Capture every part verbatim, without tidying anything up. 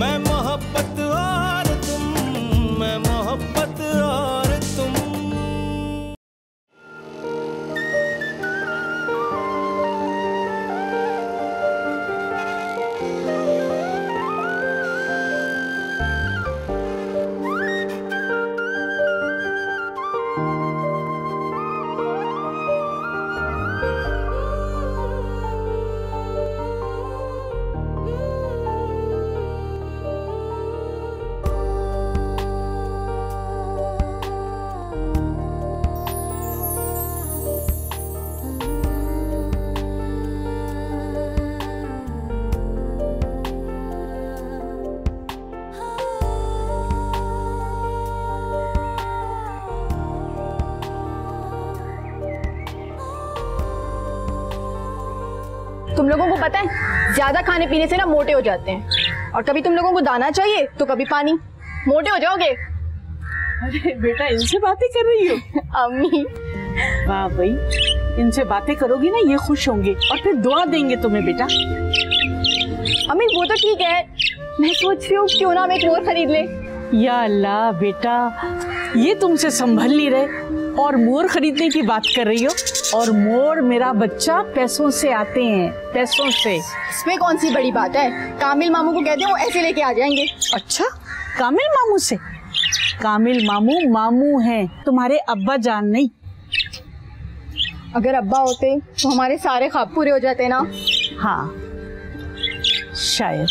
मैं मोहब्बत और तुम, मैं मोहब्बत और तुम। तुम लोगों को पता है ज्यादा खाने पीने से ना मोटे हो जाते हैं, और कभी तुम लोगों को दाना चाहिए तो कभी पानी, मोटे हो जाओगे। अरे बेटा इनसे बातें कर रही हो? अम्मी वाह भाई, इनसे बातें करोगी ना ये खुश होंगे और फिर दुआ देंगे तुम्हें बेटा। अम्मी वो तो ठीक है, मैं सोच रही हूँ क्यों ना हम एक मोर खरीद ले। या अल्लाह बेटा, ये तुमसे संभल नहीं रहे और मोर खरीदने की बात कर रही हो। और मोर मेरा बच्चा पैसों से आते हैं, पैसों से। इसमें कौन सी बड़ी बात है, कामिल मामू को कहते हैं वो ऐसे लेके आ जाएंगे। अच्छा, कामिल मामू से? कामिल मामू मामू हैं, तुम्हारे अब्बा जान नहीं। अगर अब्बा होते तो हमारे सारे ख्वाब पूरे हो जाते ना। हाँ शायद।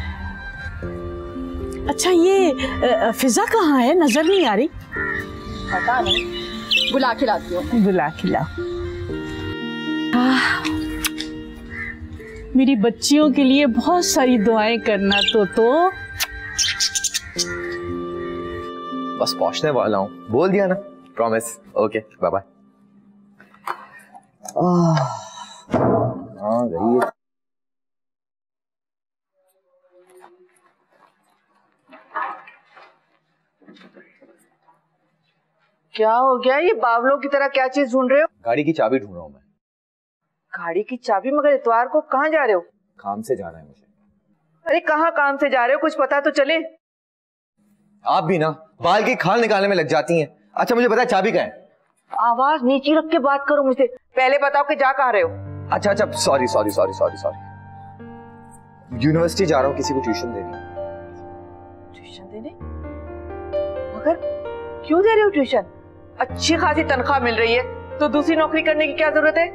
अच्छा ये फिजा कहाँ है, नजर नहीं आ रही? पता नहीं, बुला के लाती हूँ। बुला के ला। मेरी बच्चियों के लिए बहुत सारी दुआएं करना तो तो बस पहुंचने वाला हूँ, बोल दिया ना, प्रॉमिस। Okay bye bye. आ गई है। क्या हो गया, ये बावलों की तरह क्या चीज ढूंढ रहे हो? गाड़ी की चाबी ढूंढ रहा हूँ मैं। गाड़ी की चाबी? मगर इतवार को कहाँ जा रहे हो? काम से जाना है मुझे। अरे कहाँ काम से जा रहे हो, कुछ पता तो चले। आप भी ना बाल की खाल निकालने में लग जाती हैं। अच्छा मुझे पता है चाबी कहाँ है। आवाज नीचे रख के बात करो मुझसे, पहले बताओ कि जा कहाँ रहे हो। अच्छा अच्छा sorry sorry sorry sorry sorry university जा रहा हूँ किसी को ट्यूशन देने। ट्यूशन देने? मगर क्यों दे रहे हो ट्यूशन? अच्छी खासी तनख्वाह मिल रही है तो दूसरी नौकरी करने की क्या जरूरत है?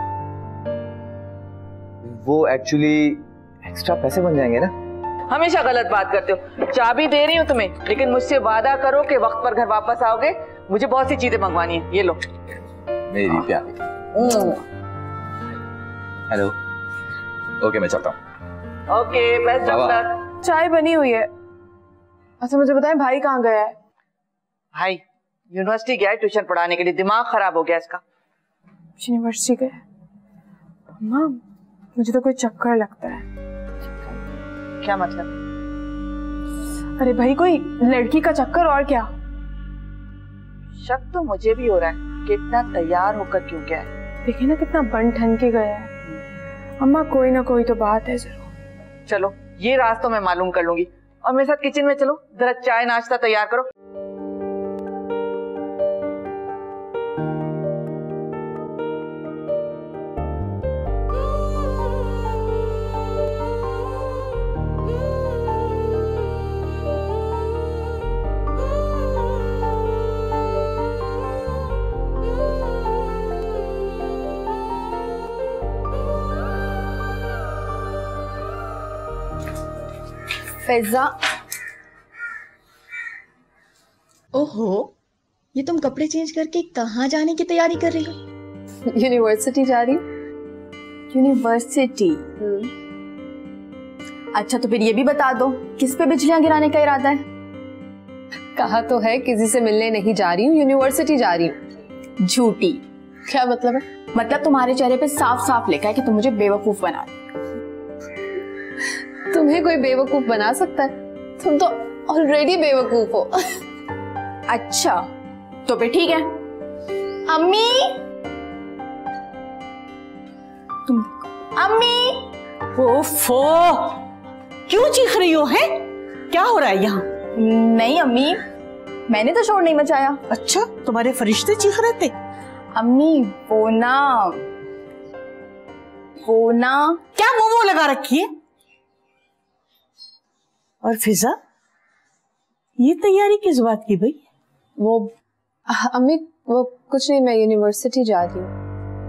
वो एक्चुअली एक्स्ट्रा पैसे बन जाएंगे ना। हमेशा गलत बात करते हो। चाबी दे रही हूँ तुम्हें, लेकिन मुझसे वादा करो कि वक्त पर घर वापस आओगे। मुझे बहुत सी चीजें मंगवानी है, ये लो। मेरी प्यारी। हेलो। ओके मैं चलता हूँ। Okay best of luck. चाय बनी हुई है। अच्छा मुझे बताएं भाई कहाँ गया है? भाई यूनिवर्सिटी गया है ट्यूशन पढ़ाने के लिए, दिमाग खराब हो गया इसका। यूनिवर्सिटी गए? अम्मा मुझे तो कोई चक्कर लगता है। क्या मतलब? अरे भाई कोई लड़की का चक्कर, और क्या। शक तो मुझे भी हो रहा है कि इतना तैयार होकर क्यों गया है। देखिए ना कितना बन ठन के गया है। अम्मा कोई ना कोई तो बात है जरूर। चलो ये राज तो मैं मालूम कर लूंगी, और मेरे साथ किचन में चलो, जरा चाय नाश्ता तैयार करो। फिजा, ओहो ये तुम कपड़े चेंज करके कहाँ जाने की तैयारी कर रही हो? यूनिवर्सिटी जा रही हूँ। यूनिवर्सिटी? अच्छा तो फिर ये भी बता दो किस पे बिजलियां गिराने का इरादा है? कहा तो है किसी से मिलने नहीं जा रही हूँ, यूनिवर्सिटी जा रही हूँ। झूठी। क्या मतलब है? मतलब तुम्हारे चेहरे पे साफ साफ लिखा है कि तुम मुझे बेवकूफ बना रही। तुम्हें कोई बेवकूफ बना सकता है? तुम तो ऑलरेडी बेवकूफ हो। अच्छा तो फिर ठीक है। अम्मी तुम देखो। अम्मी! ओफो, क्यों चीख रही हो? है क्या हो रहा है यहाँ? नहीं अम्मी, मैंने तो शोर नहीं मचाया। अच्छा, तुम्हारे फरिश्ते चीख रहे थे? अम्मी वो ना वो ना क्या वो वो लगा रखी है? और फिजा, ये तैयारी किस बात की भाई? वो अम्मी वो कुछ नहीं, मैं यूनिवर्सिटी जा रही हूँ।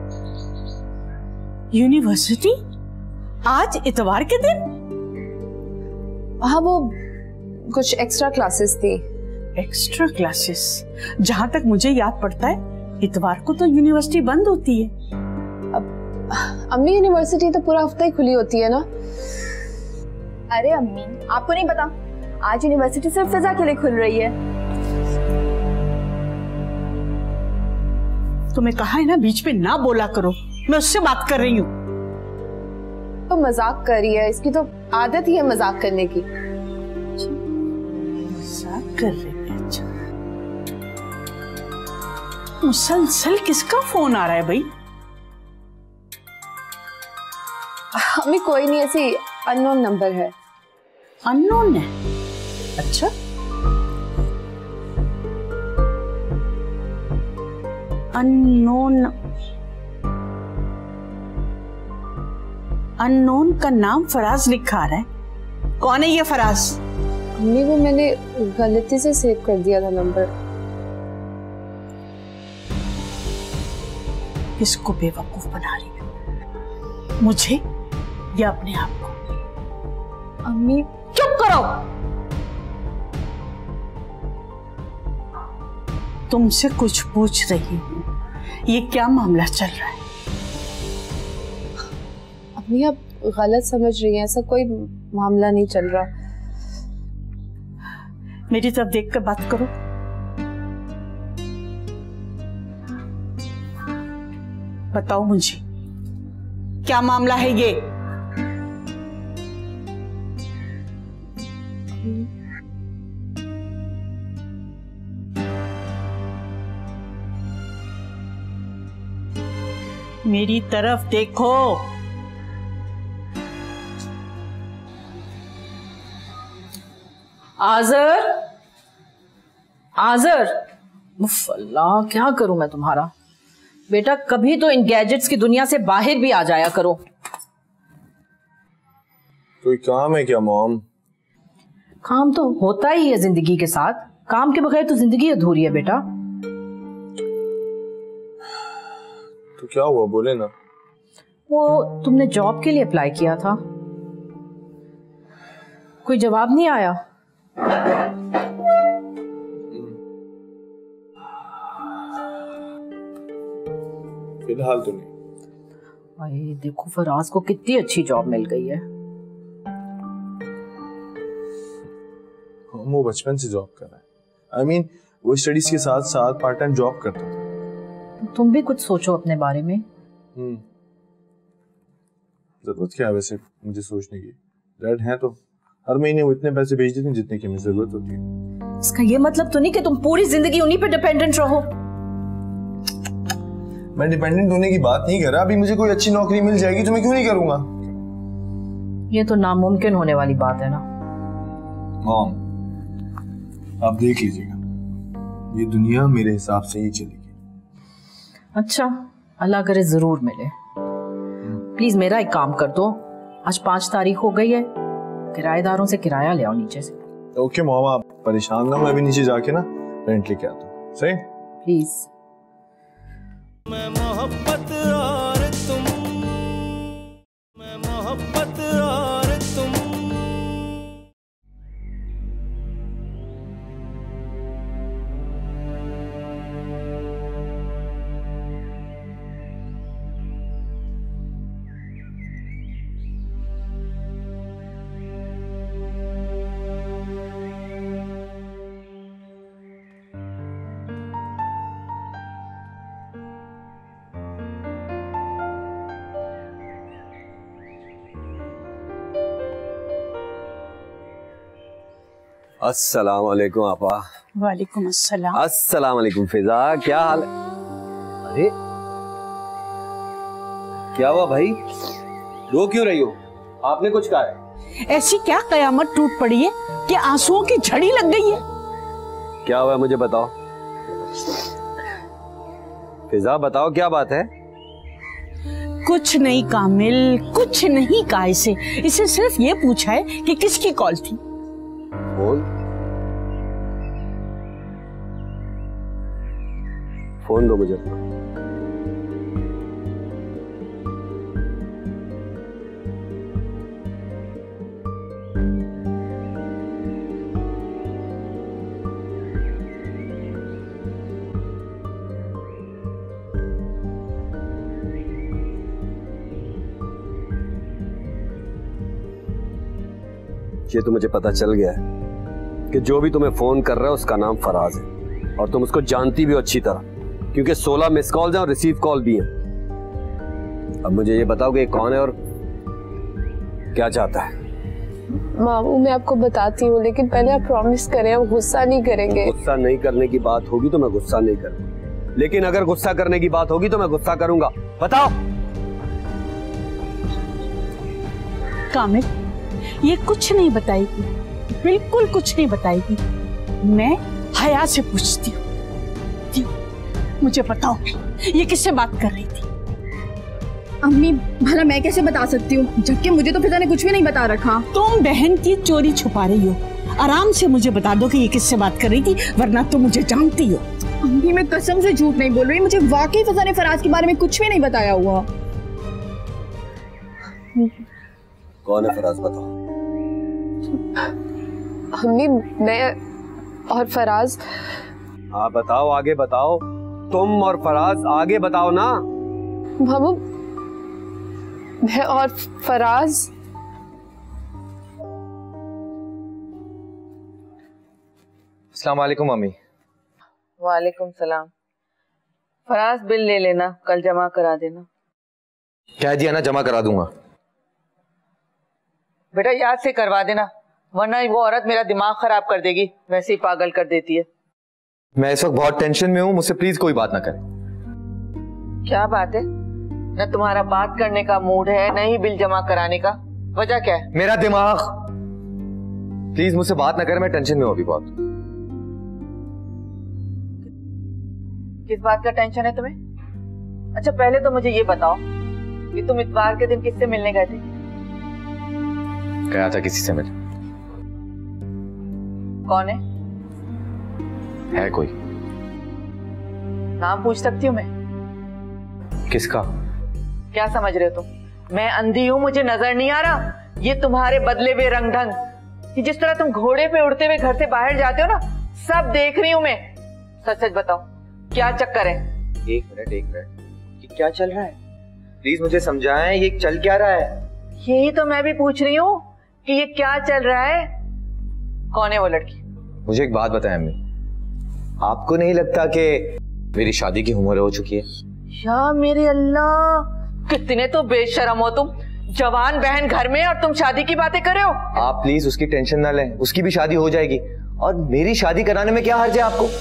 यूनिवर्सिटी? आज इतवार के दिन? हाँ, वो कुछ एक्स्ट्रा क्लासेस थी। Extra classes? जहां तक मुझे याद पड़ता है इतवार को तो यूनिवर्सिटी बंद होती है। अब अम्मी यूनिवर्सिटी तो पूरा हफ्ता ही खुली होती है ना। अरे अम्मी, आपको नहीं पता, आज यूनिवर्सिटी सिर्फ फिजा के लिए खुल रही है। तुम्हें कहा है ना बीच में ना बोला करो, मैं उससे बात कर रही हूँ। तो मजाक कर रही है, इसकी तो आदत ही है मजाक करने की। मजाक कर रही है? अच्छा, मुसलसल किसका फोन आ रहा है भाई? अम्मी कोई नहीं, ऐसी अननोन नंबर है। अननोन है? अच्छा, अननोन अननोन का नाम फराज लिखा आ रहा है। कौन है ये फराज? अम्मी वो मैंने गलती से सेव कर दिया था नंबर। किसको बेवकूफ बना रही है? मुझे या अपने आप को? अम्मी चुप करो। तुमसे कुछ पूछ रही हूँ, ये क्या मामला चल रहा है? अम्मी आप गलत समझ रही हैं, ऐसा कोई मामला नहीं चल रहा। मेरी तरफ देख कर बात करो। बताओ मुझे, क्या मामला है ये? मेरी तरफ देखो। आजर, आजर, उफ अल्लाह, क्या करूं मैं तुम्हारा? बेटा कभी तो इन गैजेट्स की दुनिया से बाहर भी आ जाया करो। कोई काम है क्या मॉम? काम तो होता ही है जिंदगी के साथ, काम के बगैर तो जिंदगी अधूरी है बेटा। तो क्या हुआ, बोले ना। वो तुमने जॉब के लिए अप्लाई किया था, कोई जवाब नहीं आया। फिलहाल तो नहीं। अरे देखो, फराज को कितनी अच्छी जॉब मिल गई है। वो बचपन से जॉब कर रहा है। आई मीन वो स्टडीज के साथ साथ पार्ट टाइम जॉब करता था। तुम भी कुछ सोचो अपने बारे में। हम्म, जरूरत क्या है वैसे मुझे सोचने की? डैड है तो हर महीने वो इतने पैसे भेज देते हैं जितने की मुझे जरूरत होती है। इसका ये मतलब तो नहीं कि तुम पूरी जिंदगी उन्हीं पे डिपेंडेंट रहो। मैं डिपेंडेंट होने की बात नहीं कर रहा। अभी मुझे कोई अच्छी नौकरी मिल जाएगी तो मैं क्यों नहीं करूंगा? ये तो नामुमकिन होने वाली बात है ना। मॉम, आप देख लीजिएगा, ये दुनिया मेरे हिसाब से ही चलेगी। अच्छा, अल्लाह करे जरूर मिले। प्लीज मेरा एक काम कर दो, आज पांच तारीख हो गई है, किराएदारों से किराया ले आओ नीचे से। ओके मॉम, आप परेशान ना, मैं भी नीचे जाके ना रेंट लेके आता हूँ। सही? प्लीज। मैं मोहब्बत और तुम, मैं मोहब्बत और तुम। अस्सलाम वालेकुम आपा। वालेकुम अस्सलाम। अस्सलाम वालेकुम फिजा, क्या हाल है? अरे क्या हुआ भाई, रो क्यों रही हो? आपने कुछ कहा है? ऐसी क्या कयामत टूट पड़ी है कि आंसुओं की झड़ी लग गई है? क्या हुआ मुझे बताओ। फिजा बताओ क्या बात है। कुछ नहीं कामिल, कुछ नहीं कहा इसे। इसे सिर्फ ये पूछा है कि किसकी कॉल थी। फोन फोन दो मुझे। ये तो मुझे पता चल गया है कि जो भी तुम्हें फोन कर रहा है उसका नाम फराज है, और तुम उसको जानती भी हो अच्छी तरह, क्योंकि सोलह मिस कॉल्स हैं और रिसीव कॉल भी हैं। अब मुझे ये बताओ कि ये कौन है और क्या चाहता है। मामू मैं आपको बताती हूँ, लेकिन पहले आप प्रॉमिस करें आप गुस्सा नहीं करेंगे। गुस्सा नहीं करने की बात होगी तो मैं गुस्सा नहीं करूंगा, लेकिन अगर गुस्सा करने की बात होगी तो मैं गुस्सा करूंगा। बताओ। कामिल ये कुछ नहीं बताएगी, बिल्कुल कुछ नहीं बताएगी। मैं हया से पूछती हूँ, मुझे बताओ ये किससे बात कर रही थी? अम्मी भला मैं कैसे बता सकती हूँ, जबकि मुझे तो फिजा ने कुछ भी नहीं बता रखा। तुम बहन की चोरी छुपा रही हो। आराम से मुझे बता दो कि ये किससे बात कर रही थी, वरना तुम मुझे जानती हो। अम्मी मैं कसम से झूठ नहीं बोल रही, मुझे वाकई फिजा ने फराज के बारे में कुछ भी नहीं बताया हुआ। कौन है फराज बताओ। अम्मी मैं और फराज। हाँ बताओ, आगे बताओ। तुम और फराज आगे बताओ ना। मामू मैं और फराज। अस्सलाम वालेकुम मम्मी। वालेकुम सलाम। फराज बिल ले लेना, कल जमा करा देना। कह दिया ना जमा करा दूंगा। बेटा याद से करवा देना, वरना वो औरत मेरा दिमाग खराब कर देगी, वैसे ही पागल कर देती है। मैं इस वक्त बहुत टेंशन में हूँ, मुझसे प्लीज कोई बात ना करे। क्या बात है? न तुम्हारा बात करने का मूड है, न ही बिल जमा कराने का। वजह क्या है? मेरा दिमाग। प्लीज मुझसे बात ना करे, मैं टेंशन में हूँ अभी बहुत। किस बात का टेंशन है तुम्हें? अच्छा पहले तो मुझे ये बताओ कि तुम इतवार के दिन किससे मिलने गए थे? गया था किसी से मिलने। कौन है? है कोई? नाम पूछ सकती हूँ मैं? किसका? क्या समझ रहे हो तुम? मैं अंधी हूँ, मुझे नजर नहीं आ रहा? ये तुम्हारे बदले हुए रंग ढंग, कि जिस तरह तुम घोड़े पे उड़ते हुए घर से बाहर जाते हो ना, सब देख रही हूँ मैं। सच सच बताओ क्या चक्कर है? एक मिनट एक मिनट, ये क्या चल रहा है? प्लीज मुझे समझाएं, ये चल क्या रहा है? यही तो मैं भी पूछ रही हूँ कि ये क्या चल रहा है। कौन है वो लड़की? मुझे एक बात बताएं अम्मी, आपको नहीं लगता कि मेरी शादी की उम्र हो चुकी है? या मेरे अल्लाह, कितने तो बेशरम हो तुम। जवान बहन घर में और तुम शादी की बातें कर रहे हो। आप प्लीज उसकी टेंशन ना लें, उसकी भी शादी हो जाएगी, और मेरी शादी कराने में क्या हर्ज है आपको?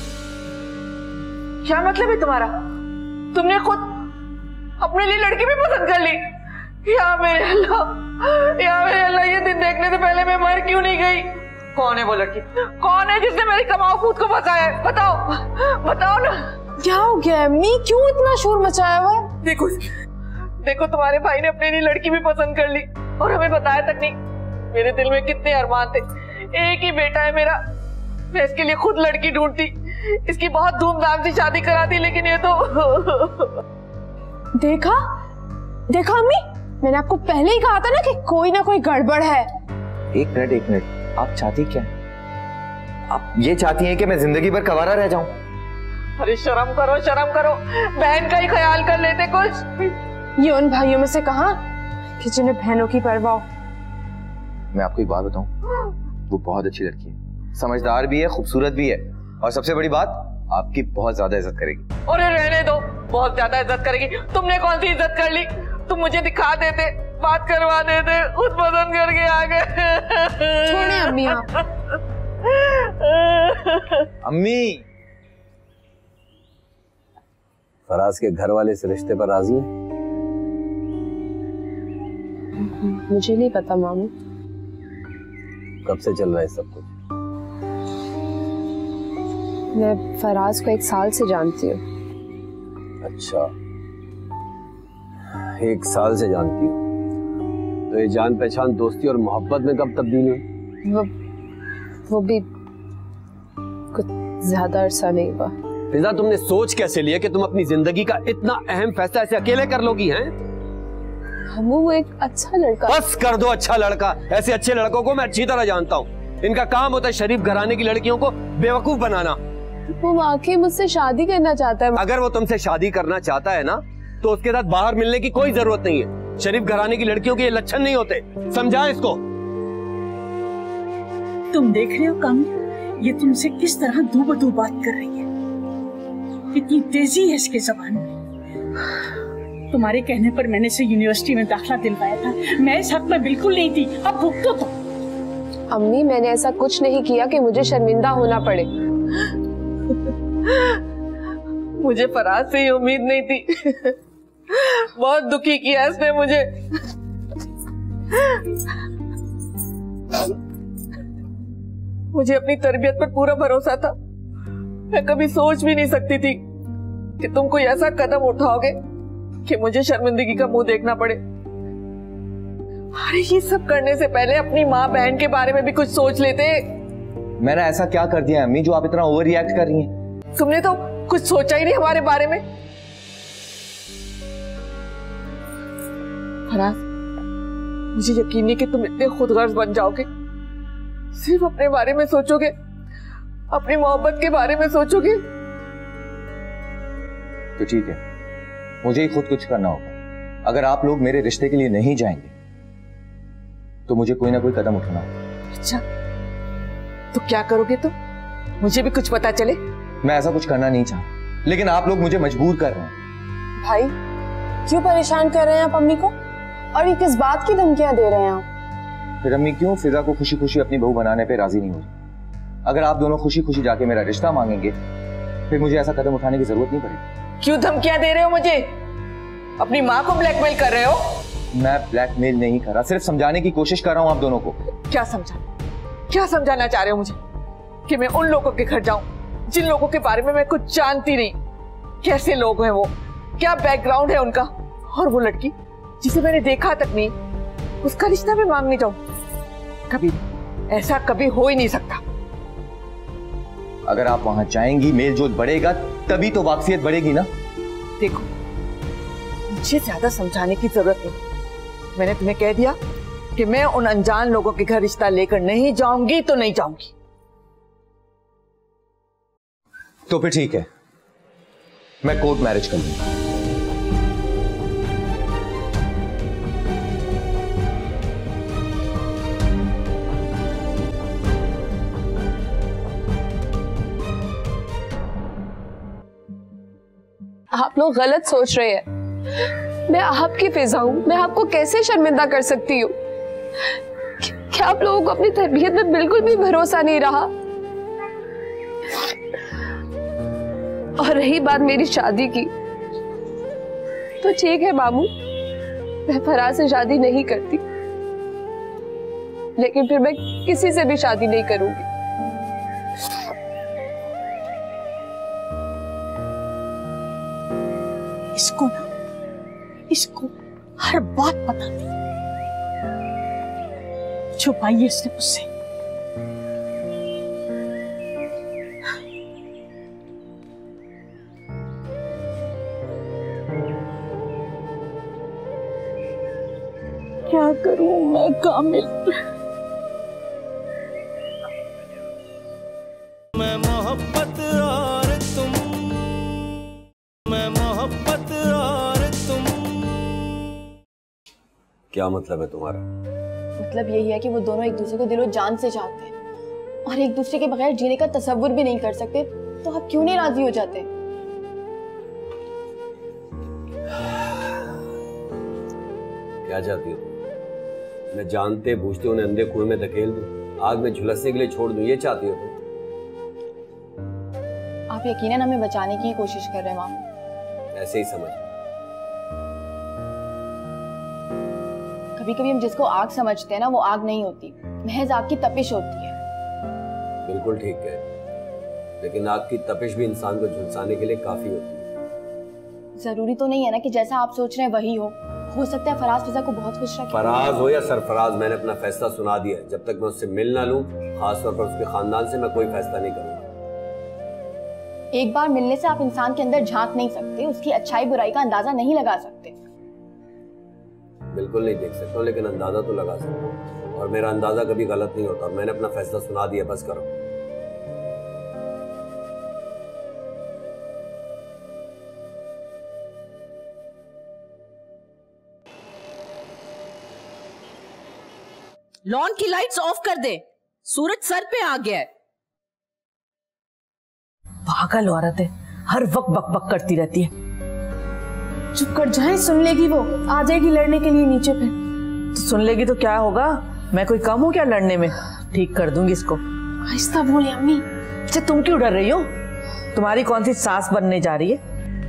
क्या मतलब है तुम्हारा? तुमने खुद अपने लिए लड़की भी पसंद कर ली? या मेरे अल्लाह, या मेरे अल्लाह, ये दिन देखने से पहले मैं मर क्यों नहीं गई? कौन है वो लड़की? कौन है जिसने मेरी कमाओ पूत को फंसाया है? बताओ बताओ ना। क्या हो गया अम्मी, क्यों इतना शोर मचाया हुआ है? देखो देखो तुम्हारे भाई ने अपने लिए लड़की भी पसंद कर ली और हमें बताया तक नहीं। मेरे दिल में कितने अरमान थे, एक ही बेटा है मेरा, मैं इसके लिए खुद लड़की ढूंढती, इसकी बहुत धूमधाम से शादी कराती, लेकिन ये तो देखा देखा अम्मी, मैंने आपको पहले ही कहा था ना कि कोई ना कोई गड़बड़ है। एक मिनट एक मिनट, आप चाहती क्या? आप ये चाहती हैं कि मैं जिंदगी भर कवारा रह जाऊं? अरे शर्म करो शर्म करो, बहन का ही ख्याल कर लेते कुछ। ये उन भाइयों में से कहां कि जिन्हें बहनों की परवाह हो। मैं आपको एक बात बताऊं, वो बहुत अच्छी लड़की है, समझदार भी है, खूबसूरत भी है, और सबसे बड़ी बात आपकी बहुत ज्यादा इज्जत करेगी। अरे रहने दो, बहुत ज्यादा इज्जत करेगी? तुमने कौन सी इज्जत कर ली? तुम मुझे दिखा देते, बात करवा देते, खुद पसंद करके आ गए। छोड़े अम्मी आप। अम्मी, फराज के घर वाले इस रिश्ते पर राजी हैं? मुझे नहीं पता मामू। कब से चल रहा है सब कुछ? मैं फराज को एक साल से जानती हूँ। अच्छा, एक साल से जानती हूँ। तो ये जान पहचान दोस्ती और मोहब्बत में कब तब्दील हुई? वो वो भी कुछ ज्यादा अरसा नहीं हुआ। फिजा, तुमने सोच कैसे लिया कि तुम अपनी जिंदगी का इतना अहम फैसला ऐसे अकेले कर लोगी हैं? हम वो एक अच्छा लड़का। बस कर दो अच्छा लड़का। ऐसे अच्छे लड़कों को मैं अच्छी तरह जानता हूँ। इनका काम होता है शरीफ घराने की लड़कियों को बेवकूफ बनाना। वो वाकई मुझसे शादी करना चाहता है। अगर वो तुमसे शादी करना चाहता है ना, तो उसके साथ बाहर मिलने की कोई जरूरत नहीं है। शरीफ घराने की लड़कियों के ये लक्षण नहीं होते, समझा इसको। तुम देख रहे हो कामिल, ये तुमसे किस तरह दो बदो बात कर रही है। कितनी तेजी है इसके जबान में। तुम्हारे कहने पर मैंने इसे यूनिवर्सिटी में दाखिला दिलवाया था। मैं इस हक में बिल्कुल नहीं थी, अब भुगतो तो। अम्मी, मैंने ऐसा कुछ नहीं किया कि मुझे शर्मिंदा होना पड़े। मुझे फराज से ये उम्मीद नहीं थी। बहुत दुखी किया इसने मुझे। मुझे अपनी तरबियत पर पूरा भरोसा था। मैं कभी सोच भी नहीं सकती थी कि तुम कोई ऐसा कदम उठाओगे कि मुझे शर्मिंदगी का मुंह देखना पड़े। अरे ये सब करने से पहले अपनी माँ बहन के बारे में भी कुछ सोच लेते। मैंने ऐसा क्या कर दिया अम्मी जो आप इतना ओवर रिएक्ट कर रही हैं? तुमने तो कुछ सोचा ही नहीं हमारे बारे में। फराज, मुझे यकीन नहीं कि तुम इतने खुदगर्ज बन जाओगे। सिर्फ अपने बारे में सोचोगे, अपनी मोहब्बत के बारे में सोचोगे। तो ठीक है, मुझे ही खुद कुछ करना होगा। अगर आप लोग मेरे रिश्ते के लिए नहीं जाएंगे तो मुझे कोई ना कोई कदम उठाना होगा। अच्छा, तो क्या करोगे तुम? मुझे भी कुछ पता चले। मैं ऐसा कुछ करना नहीं चाहता, लेकिन आप लोग मुझे मजबूर कर रहे हैं। भाई, क्यों परेशान कर रहे हैं आप अम्मी को? और ये किस बात की धमकियां दे रहे हैं आप? फिर अम्मी क्यों फिजा को खुशी खुशी अपनी बहू बनाने पे राजी नहीं हो रही? अगर आप दोनों खुशी खुशी जाके मेरा रिश्ता मांगेंगे फिर मुझे ऐसा कदम उठाने की जरूरत नहीं पड़ेगी। क्यों धमकियां दे रहे हो मुझे? अपनी माँ को ब्लैकमेल कर रहे हो? मैं ब्लैकमेल नहीं कर रहा, सिर्फ समझाने की कोशिश कर रहा हूँ आप दोनों को। क्या समझाना क्या समझाना चाह रहे हो मुझे? कि मैं उन लोगों के घर जाऊं जिन लोगों के बारे में मैं कुछ जानती नहीं? कैसे लोग हैं वो, क्या बैकग्राउंड है उनका? और वो लड़की जिसे मैंने देखा तक नहीं, उसका रिश्ता भी मांगने जाऊं? कभी ऐसा कभी हो ही नहीं सकता। अगर आप वहां जाएंगी, मेल जोल बढ़ेगा, तभी तो वाकफियत बढ़ेगी ना। देखो, मुझे ज्यादा समझाने की जरूरत नहीं। मैंने तुम्हें कह दिया कि मैं उन अनजान लोगों के घर रिश्ता लेकर नहीं जाऊंगी तो नहीं जाऊंगी। तो फिर ठीक है, मैं कोर्ट मैरिज कर लूंगा। आप लोग गलत सोच रहे हैं। मैं आपकी फिजा हूं, मैं आपको कैसे शर्मिंदा कर सकती हूँ? क्या आप लोगों को अपनी तरबियत में बिल्कुल भी भरोसा नहीं रहा? और रही बात मेरी शादी की, तो ठीक है मामू, मैं फराज से शादी नहीं करती, लेकिन फिर मैं किसी से भी शादी नहीं करूंगी। इसको ना, इसको हर बात पता थी, छुपाई है इसने मुझसे। क्या करूं मैं कामिल? मैं मोहब्बत और तुम, मैं मोहब्बत और तुम। क्या मतलब है तुम्हारा? मतलब यही है कि वो दोनों एक दूसरे को दिलो जान से चाहते हैं और एक दूसरे के बगैर जीने का तसव्वुर भी नहीं कर सकते। तो आप क्यों नहीं राजी हो जाते? क्या चाहती हो? मैं जानते बूझते उन्हें अंधे कुएं में धकेल दूं, आग में झुलसने के लिए छोड़ दूं, ये चाहती हो तुम? आप यकीनन हमें बचाने की कोशिश कर रहे हैं मामू। ऐसे ही समझ। कभी कभी हम जिसको आग समझते हैं ना, वो आग नहीं होती। महज आग की तपिश होती है। बिल्कुल ठीक है, लेकिन आग की तपिश भी इंसान को झुलसाने के लिए काफी होती है। जरूरी तो नहीं है ना कि जैसा आप सोच रहे हैं वही हो हो सकता है फराज फिजा को बहुत खुश रखे। फराज हो या सरफराज, मैंने अपना फैसला सुना दिया है। जब तक मैं उससे मिल ना लूं, खासतौर पर उसके खानदान से, मैं कोई फैसला नहीं करूंगा। एक बार मिलने से आप इंसान के अंदर झांक नहीं सकते, उसकी अच्छाई बुराई का अंदाजा नहीं लगा सकते। बिल्कुल नहीं देख सकता हूँ, लेकिन अंदाजा तो लगा सकता हूँ, और मेरा अंदाजा कभी गलत नहीं होता। मैंने अपना फैसला सुना दिया, बस करो। लॉन की लाइट्स ऑफ कर दे, सूरज सर पे आ गया है। पागल औरत है, हर वक्त बक बक करती रहती है। चुप कर जाए, सुन लेगी वो, आ जाएगी लड़ने के लिए नीचे पे। तो सुन लेगी तो क्या होगा, मैं कोई कम हूँ क्या लड़ने में? ठीक कर दूंगी इसको। आहिस्ता बोले अम्मी। अच्छा तुम क्यों डर रही हो? तुम्हारी कौन सी सास बनने जा रही है?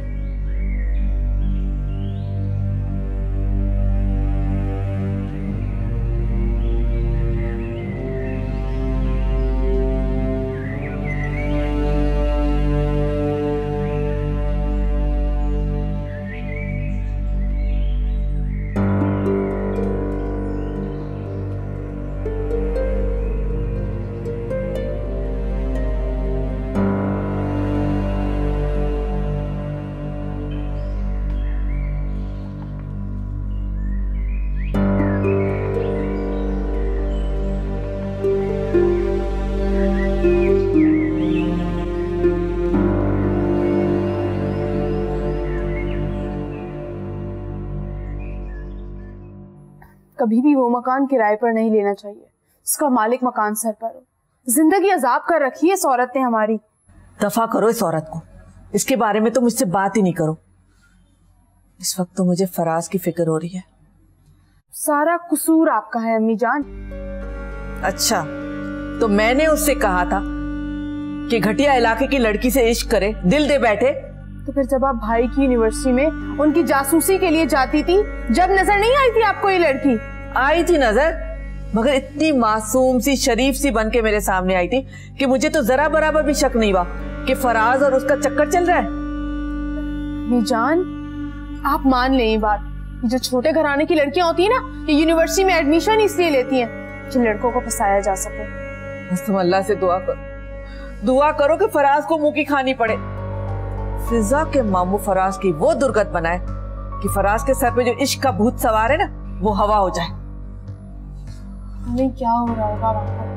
कभी भी वो मकान किराए पर नहीं लेना चाहिए, उसका मालिक मकान सर पर हो। जिंदगी अजाब कर रखी है इस औरत ने हमारी। दफा करो इस औरत को, इसके बारे में तो मुझसे बात ही नहीं करो। इस वक्त तो मुझे फराज की फिक्र हो रही है। सारा कसूर आपका है अम्मी जान। अच्छा, तो मैंने उससे कहा था कि घटिया इलाके की लड़की से इश्क करे, दिल दे बैठे। तो फिर जब आप भाई की यूनिवर्सिटी में उनकी जासूसी के लिए जाती थी, जब नजर नहीं आई थी आपको ये लड़की? आई थी नजर, मगर इतनी मासूम सी शरीफ सी बन के मेरे सामने आई थी कि मुझे तो जरा बराबर भी शक नहीं हुआ कि फराज और उसका चक्कर चल रहा है। जान, आप मान लें ये बात, जो छोटे घराने की लड़कियां होती है ना, ये यूनिवर्सिटी में एडमिशन इसलिए लेती हैं कि लड़कों को फंसाया जा सके। बस तुम अल्लाह से दुआ करो, दुआ करो कि फराज को मुंह की खानी पड़े, फिजा के मामू फराज की वो दुर्गत बनाए कि फराज के सर पे जो इश्क का भूत सवार है ना, वो हवा हो जाए। नहीं क्या हो रहा होगा वहां पर?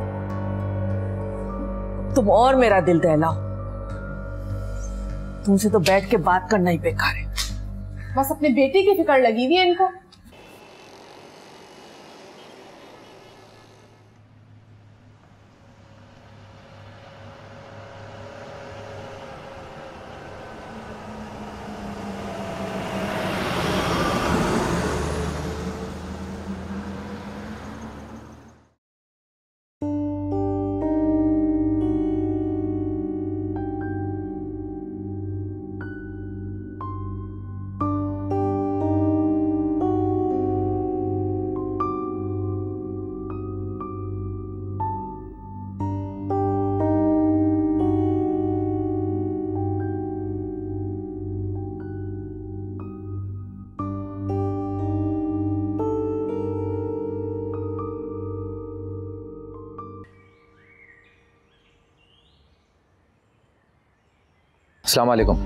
तुम और मेरा दिल दहलाओ, तुमसे तो बैठ के बात करना ही बेकार है। बस अपने बेटे की फिक्र लगी हुई है इनको। अस्सलाम वालेकुम।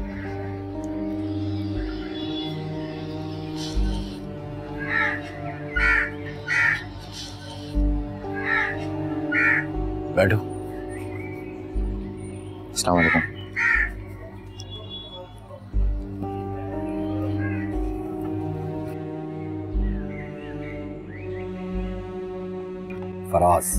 बैठो। अस्सलाम वालेकुम। फराज,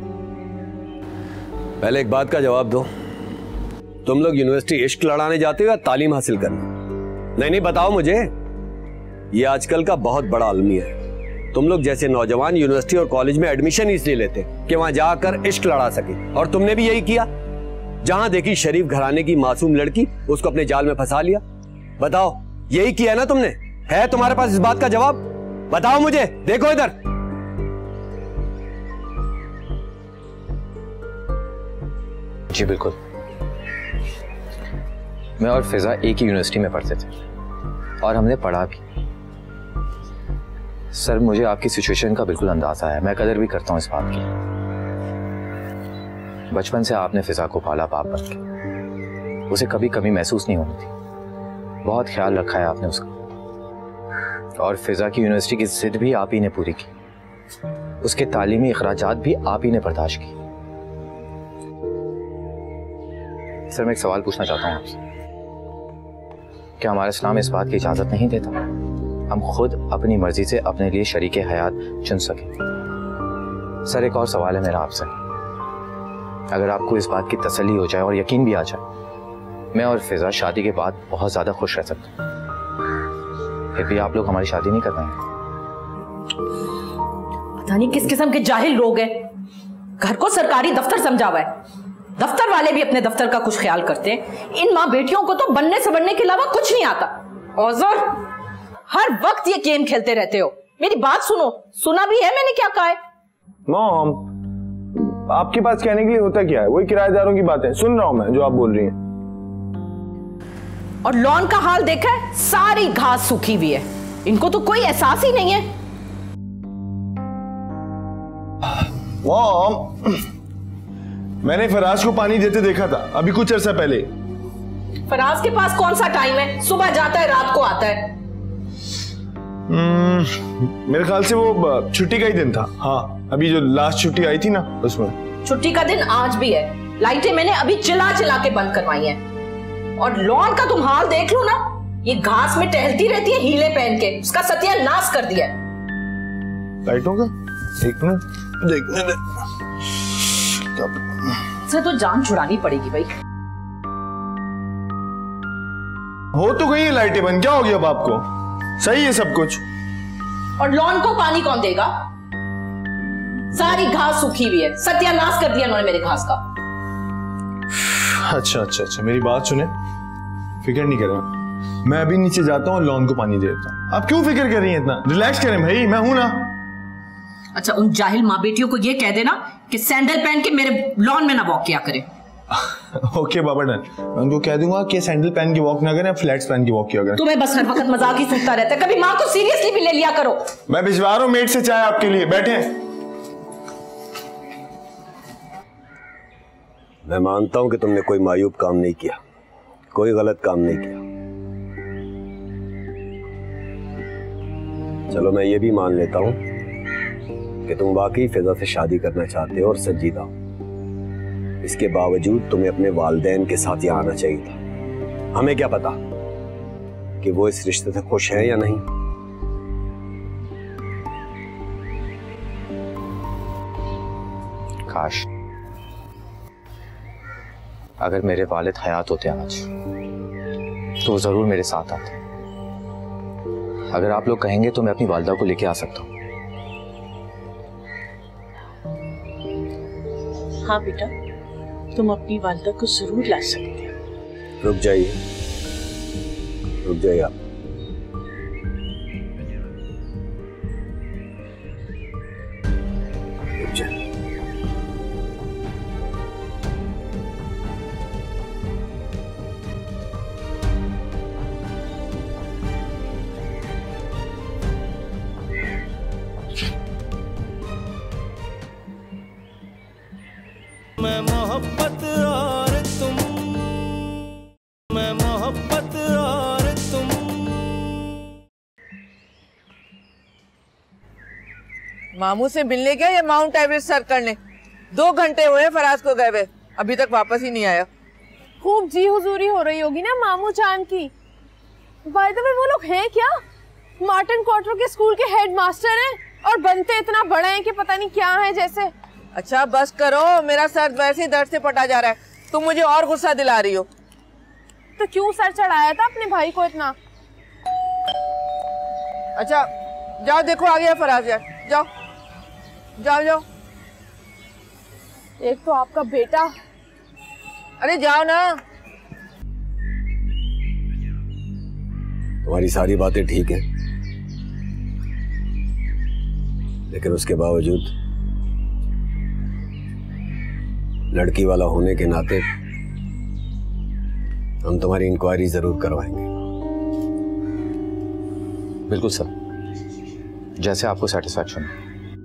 पहले एक बात का जवाब दो, तुम लोग यूनिवर्सिटी इश्क लड़ाने जाते हो या तालीम हासिल करने? नहीं नहीं बताओ मुझे, ये आजकल का बहुत बड़ा अलमिया है। तुम लोग जैसे नौजवान यूनिवर्सिटी और कॉलेज में एडमिशन इसलिए लेते कि वहां जाकर इश्क लड़ा सके, और तुमने भी यही किया। जहां देखी शरीफ घराने की मासूम लड़की, उसको अपने जाल में फंसा लिया। बताओ, यही किया ना तुमने? है तुम्हारे पास इस बात का जवाब? बताओ मुझे। देखो इधर, जी बिल्कुल। मैं और फिजा एक ही यूनिवर्सिटी में पढ़ते थे और हमने पढ़ा भी। सर मुझे आपकी सिचुएशन का बिल्कुल अंदाजा है, मैं कदर भी करता हूँ इस बात की। बचपन से आपने फिजा को पाला बाप बन के, उसे कभी कमी महसूस नहीं होनी थी, बहुत ख्याल रखा है आपने उसका। और फिजा की यूनिवर्सिटी की जिद भी आप ही ने पूरी की, उसके तालीमी अखराजात भी आप ही ने बर्दाश्त की। सर मैं एक सवाल पूछना चाहता हूँ आपसे, क्या हमारा इस्लाम इस बात की इजाजत नहीं देता हम खुद अपनी मर्जी से अपने लिए शरीके हयात चुन सकें? सर एक और सवाल है मेरा आपसे, अगर आपको इस बात की तसल्ली हो जाए और यकीन भी आ जाए, मैं और फिजा शादी के बाद बहुत ज्यादा खुश रह सकते हैं, फिर भी आप लोग हमारी शादी नहीं कर पाएंगे? पता नहीं किस किस्म के जाहिल लोग हैं, घर को सरकारी दफ्तर समझा हुआ है, दफ्तर वाले भी अपने दफ्तर का कुछ ख्याल करते हैं। इन माँ बेटियों को तो बनने से बनने के अलावा कुछ नहीं आता। औज़र, हर वक्त ये गेम खेलते रहते हो। मेरी बात सुनो, सुना भी है मैंने क्या कहा है? मॉम, आपके पास कहने के लिए होता क्या है? वही किराएदारों की बातें सुन रहा हूं मैं जो आप बोल रही हैं। और लॉन का हाल देखा है, सारी घास सूखी हुई है, इनको तो कोई एहसास ही नहीं है। मॉम, मैंने फराज को पानी देते देखा था अभी कुछ अर्सा पहले। फराज के पास कौन सा टाइम है, सुबह जाता है रात को आता है। मेरे ख्याल से वो छुट्टी का ही दिन था। हाँ, अभी जो लास्ट छुट्टी आई थी ना उसमें। छुट्टी का दिन आज भी है, लाइटें मैंने अभी चिल्ला चिल्ला के बंद करवाई हैं। और लॉन का तुम हाल देख लो ना, ये घास में टहलती रहती है हीले पहन के, उसका सत्यानाश कर दिया। लाइटों का एक मिनट देखने दे, से तो जान छुड़ानी पड़ेगी भाई। हो तो गई है लाइटें बंद, क्या हो गया अब आपको? सही है सब कुछ। और लॉन को पानी कौन देगा? सारी घास सूखी हुई है, सत्यानाश कर दिया उन्होंने मेरे घास का। अच्छा अच्छा अच्छा, मेरी बात सुने, फिक्र नहीं करें, मैं अभी नीचे जाता हूँ, लॉन को पानी दे देता हूँ। आप क्यों फिक्र कर रही हैं इतना? रिलैक्स करें भाई, मैं हूं ना। अच्छा, उन जाहिल माँ बेटियों को ये कह देना कि सैंडल पहन के मेरे लॉन में ना वॉक किया करें। ओके बाबा डन, मैं उनको कह दूंगा कि सैंडल पहन के वॉक ना करें, फ्लैट्स पहन के वॉक किया करें। तुम्हें बस हर वक्त मजाक ही सूझता रहता है, कभी माँ को सीरियसली भी ले लिया करो। मैं भिजवा रहा हूँ मेट से चाय आपके लिए, बैठे। मैं मानता हूं कि तुमने कोई मायूब काम नहीं किया, कोई गलत काम नहीं किया। चलो मैं ये भी मान लेता हूं कि तुम वाकई फिजा से शादी करना चाहते हो और संजीदा हो। इसके बावजूद तुम्हें अपने वालिदैन के साथ यहाँ आना चाहिए था। हमें क्या पता कि वो इस रिश्ते से खुश हैं या नहीं। काश अगर मेरे वालिद हयात होते आज तो वो जरूर मेरे साथ आते। अगर आप लोग कहेंगे तो मैं अपनी वालिदा को लेके आ सकता हूँ। हाँ बेटा, तुम अपनी वालिदा को जरूर ला सकते हो। रुक जाइए, रुक जाइए आप। रुक जाइए। मैं मोहब्बत और तुम, मैं मोहब्बत और तुम। मामू से मिलने गया या माउंट एवरेस्ट सर करने? दो घंटे हुए फराज को गए हुए, अभी तक वापस ही नहीं आया। खूब जी हुजूरी हो रही होगी ना मामू चांद की। बाय द वे वो लोग हैं क्या? मार्टिन क्वार्टर के स्कूल के हेडमास्टर हैं और बनते इतना बड़े हैं कि पता नहीं क्या है जैसे। अच्छा बस करो, मेरा सर वैसे ही दर्द से पटा जा रहा है, तुम मुझे और गुस्सा दिला रही हो। तो क्यों सर चढ़ाया था अपने भाई को इतना? अच्छा जाओ देखो आ गया फराज यार, जाओ जाओ जाओ। एक तो आपका बेटा। अरे जाओ ना। तुम्हारी सारी बातें ठीक है, लेकिन उसके बावजूद लड़की वाला होने के नाते हम तुम्हारी इंक्वायरी जरूर करवाएंगे। बिल्कुल सर, जैसे आपको सेटिस्फैक्शन हो।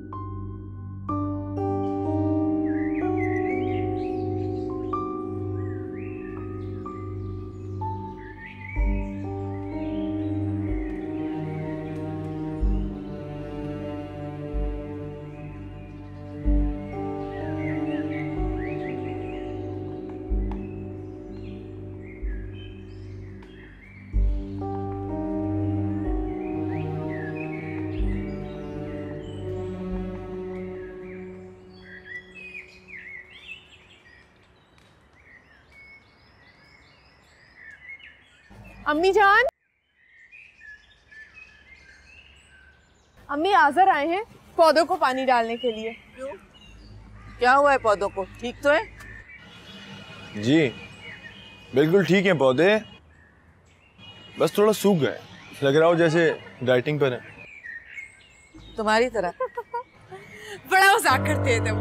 अम्मी जान, अम्मी आजर आए हैं पौधों को पानी डालने के लिए। क्यों? क्या हुआ है पौधों को? ठीक तो है? जी बिल्कुल ठीक है पौधे, बस थोड़ा सूख गए, लग रहा हो जैसे डाइटिंग पर है। तुम्हारी तरह। बड़ा मजाक करते हैं तुम।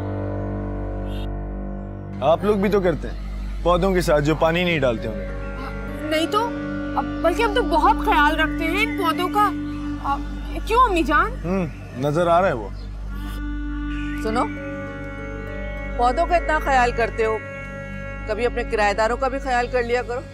आप लोग भी तो करते हैं पौधों के साथ जो पानी नहीं डालते उन्हें। नहीं तो अब, बल्कि हम तो बहुत ख्याल रखते हैं इन पौधों का। आ, क्यों अम्मी जान? हम्म नजर आ रहा है वो। सुनो, पौधों का इतना ख्याल करते हो, कभी अपने किराएदारों का भी ख्याल कर लिया करो।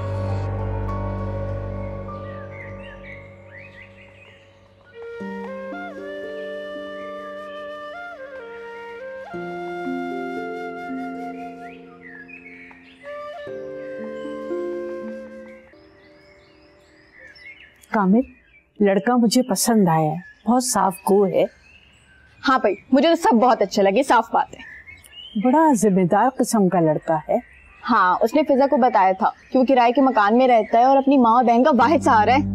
कामिल, लड़का मुझे पसंद आया है, बहुत साफ गो है। हाँ भाई, मुझे तो सब बहुत अच्छे लगे, साफ बात है। बड़ा जिम्मेदार किस्म का लड़का है। हाँ, उसने फिजा को बताया था कि वो किराए के मकान में रहता है और अपनी माँ और बहन का वाहिद सहारा है।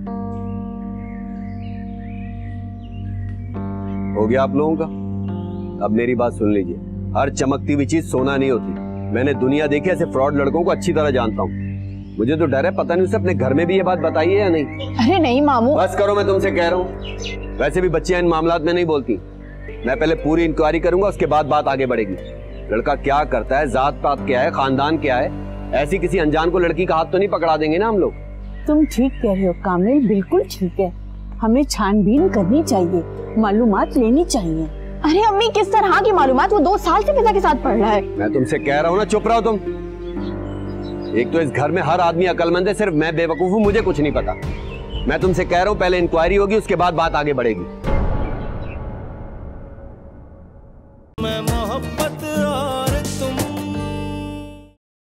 हो गया आप लोगों का? अब मेरी बात सुन लीजिए, हर चमकती हुई चीज सोना नहीं होती। मैंने दुनिया देखी ऐसे फ्रॉड लड़कों को अच्छी तरह जानता हूँ। मुझे तो डर है, पता नहीं उसे अपने घर में भी ये बात बताई है या नहीं। अरे नहीं मामू। बस करो, मैं तुमसे कह रहा हूँ। वैसे भी बच्चियां इन मामलात में नहीं बोलती। मैं पहले पूरी इंक्वायरी करूंगा, उसके बाद बात आगे बढ़ेगी। लड़का क्या करता है, जात पात क्या है, खानदान क्या है, ऐसी किसी अनजान को लड़की का हाथ तो नहीं पकड़ा देंगे ना हम लोग। तुम ठीक कह रहे हो कामिल, बिल्कुल ठीक है। हमें छानबीन करनी चाहिए, मालूमात लेनी चाहिए। अरे अम्मी, किस तरह की मालूमात? वो दो साल से पिता के साथ पढ़ रहा है। मैं तुमसे कह रहा हूँ ना, चुप रहो तुम। एक तो इस घर में हर आदमी अकलमंद है, सिर्फ मैं बेवकूफ हूँ, मुझे कुछ नहीं पता। मैं तुमसे कह रहा हूँ पहले इंक्वायरी होगी, उसके बाद बात आगे बढ़ेगी।